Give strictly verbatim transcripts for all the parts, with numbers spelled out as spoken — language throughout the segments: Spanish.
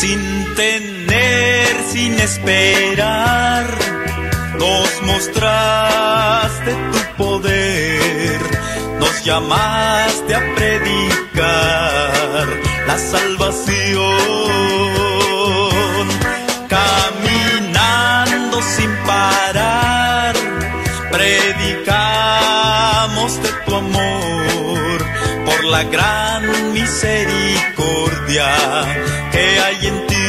Sin tener, sin esperar, nos mostraste tu poder, nos llamaste a predicar la salvación. Caminando sin parar, predicamos de tu amor, por la gran misericordia que hay en ti.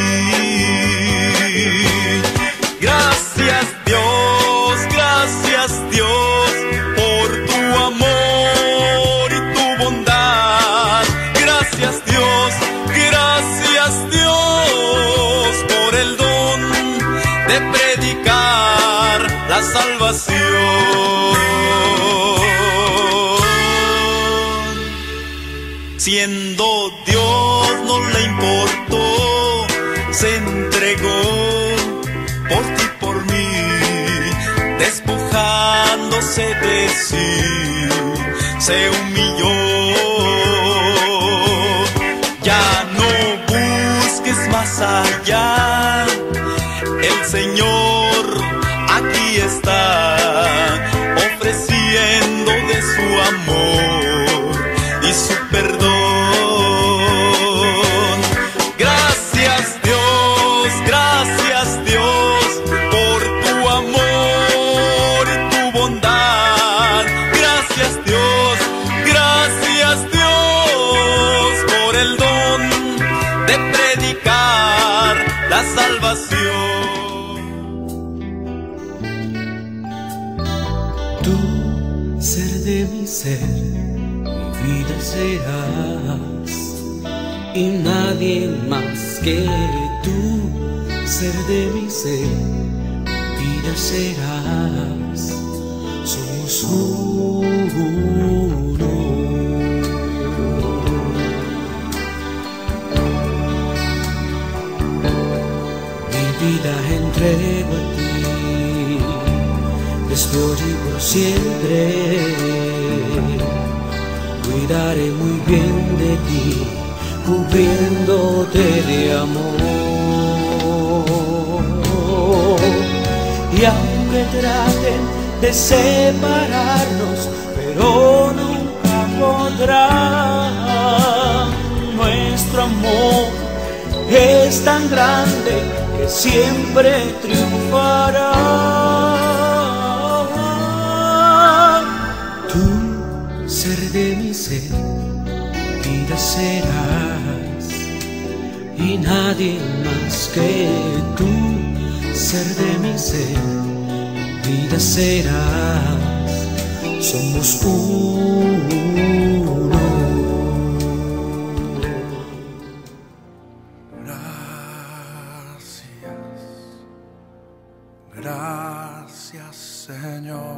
Gracias Dios, gracias Dios, por tu amor y tu bondad. Gracias Dios, gracias Dios, por el don de predicar la salvación. Siendo Dios no le importó, se entregó por ti, por mí, despojándose de sí, se humilló. Ya no busques más allá, el Señor aquí está, ofreciendo de su amor y su perdón. Gracias Dios, gracias Dios, por tu amor y tu bondad. Gracias Dios, gracias Dios, por el don de predicar la salvación. Tú, ser de mi ser, vida serás, y nadie más que tú, ser de mi ser, vida serás, somos uno. Mi vida entrego a ti, desde hoy y por siempre. Cuidaré muy bien de ti, cubriéndote de amor. Y aunque traten de separarnos, pero nunca podrán. Nuestro amor es tan grande que siempre triunfará. Ser de mi ser, vida serás, y nadie más que tú. Ser de mi ser, vida serás, somos uno. Gracias, gracias Señor.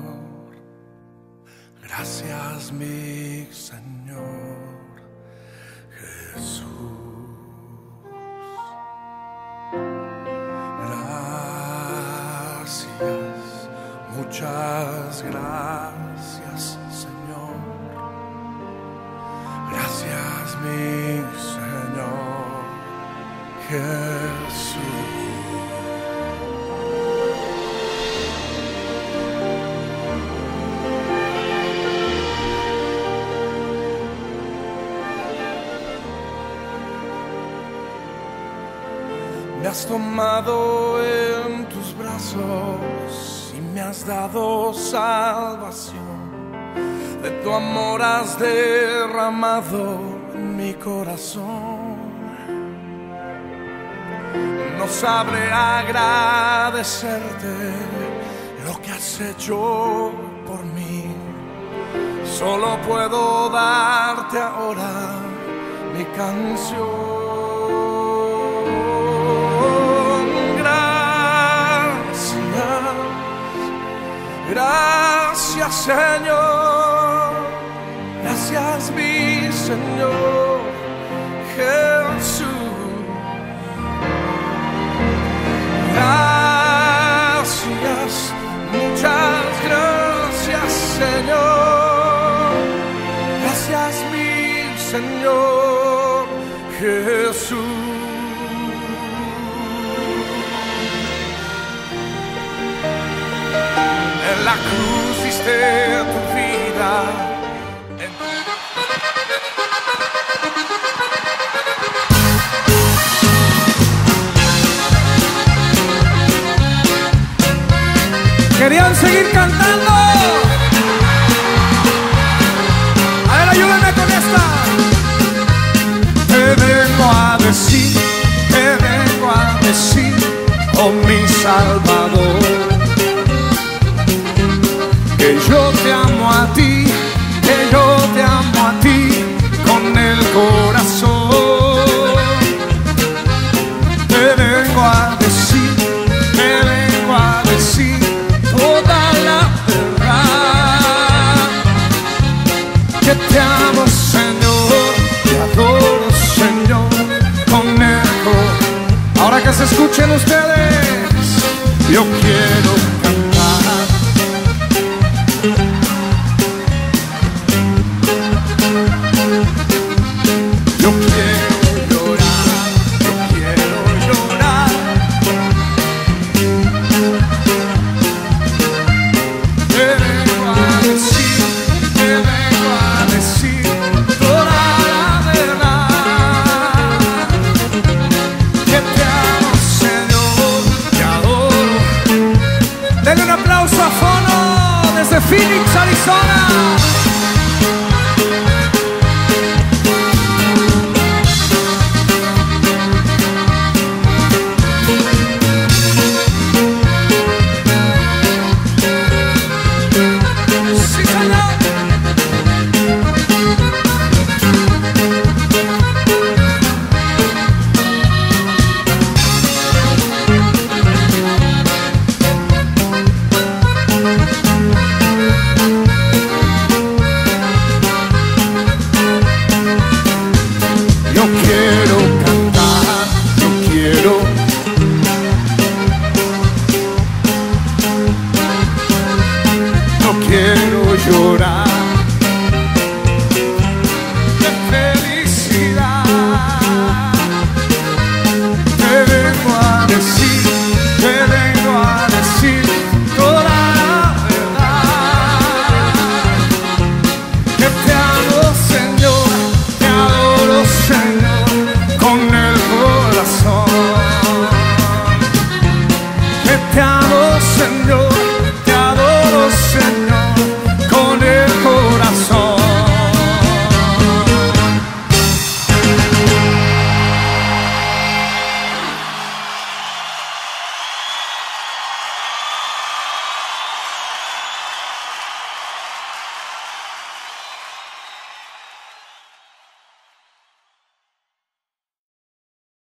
Gracias mi Señor Jesús. Gracias, muchas gracias Señor. Gracias mi Señor Jesús. Me has tomado en tus brazos y me has dado salvación. De tu amor has derramado en mi corazón. No sabré agradecerte lo que has hecho por mí. Solo puedo darte ahora mi canción. Gracias Señor, gracias mi Señor Jesús. Gracias, muchas gracias Señor. Gracias mi Señor Jesús. la cruz diste tu vida. Querían seguir cantando. A ver, ayúdenme con esta. Te vengo a decir, te vengo a decir, oh mi Salvador, que yo te amo a ti, que yo te amo a ti con el corazón. Te vengo a decir, te vengo a decir toda la verdad, que te amo, Señor, te adoro, Señor, con el corazón. Ahora que se escuchen ustedes, yo quiero cantar. Yo quiero llorar, yo quiero llorar. Te vengo a decir, te vengo a decir toda la verdad, que te amo, Señor, te adoro. Denle un aplauso a Fono desde Phoenix, Arizona.